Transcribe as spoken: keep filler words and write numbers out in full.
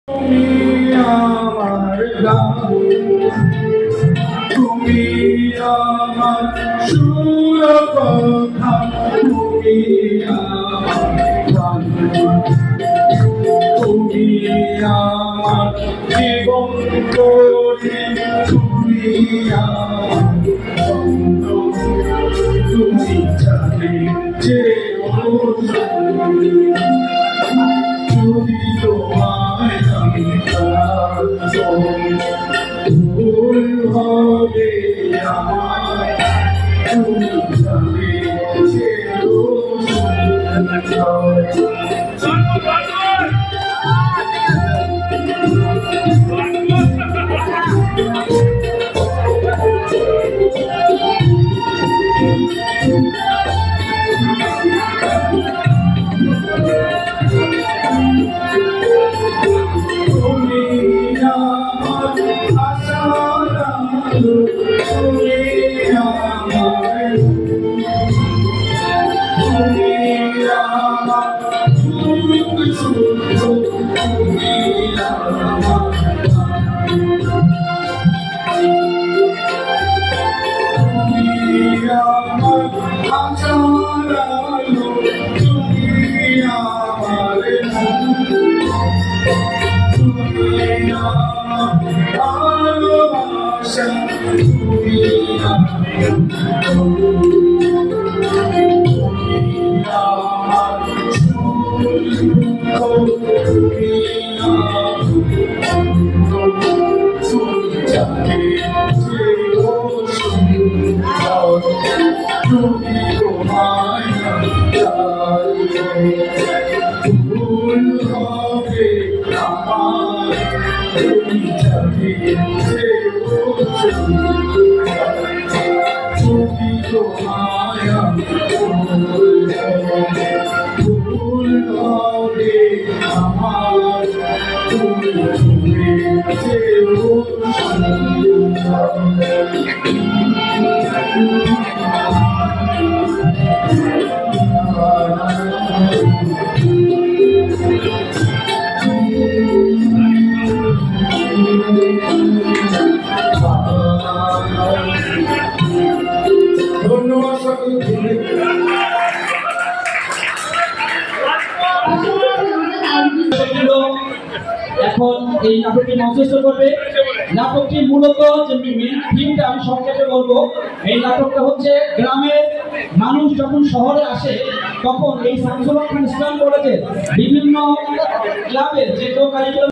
তুমি আমার গান, তুমি আমার সুর কথা, তুমি আমার গান, তুমি আমার জীবন করি, তুমি আমার ছন্দ, তুমি জানে যে যদি তোমায় আমি ভুল হবে আমার, তুমি জানে যে এখন এই নাটকটি মঞ্চস্থ করবে। নাটকটি মূলত যে মেইন থিমটা আমি সংক্ষেপে বলবো, এই নাটকটা হচ্ছে গ্রামের মানুষ যখন শহরে আসে তখন এই শামসুল হক খান ইসলাম কলেজের বিভিন্ন ক্লাবের যে কারিকুলাম